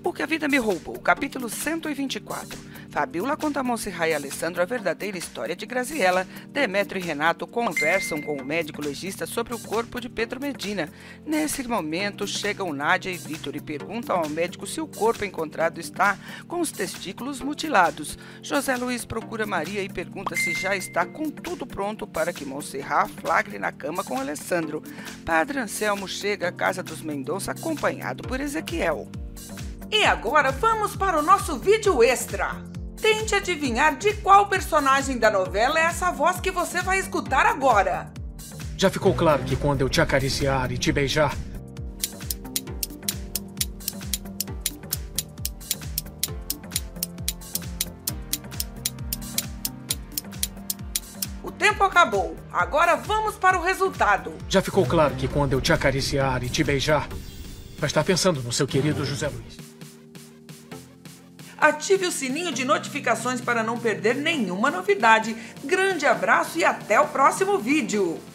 O que a vida me roubou, capítulo 124. Fabiola conta a Monserrat e Alessandro a verdadeira história de Graziella. Demétrio e Renato conversam com o médico legista sobre o corpo de Pedro Medina. Nesse momento, chegam Nádia e Vitor e perguntam ao médico se o corpo encontrado está com os testículos mutilados. José Luiz procura Maria e pergunta se já está com tudo pronto para que Monserrat flagre na cama com Alessandro. Padre Anselmo chega à casa dos Mendonça acompanhado por Ezequiel. E agora vamos para o nosso vídeo extra. Tente adivinhar de qual personagem da novela é essa voz que você vai escutar agora. Já ficou claro que quando eu te acariciar e te beijar... O tempo acabou. Agora vamos para o resultado. Já ficou claro que quando eu te acariciar e te beijar... vai estar pensando no seu querido José Luiz. Ative o sininho de notificações para não perder nenhuma novidade. Grande abraço e até o próximo vídeo!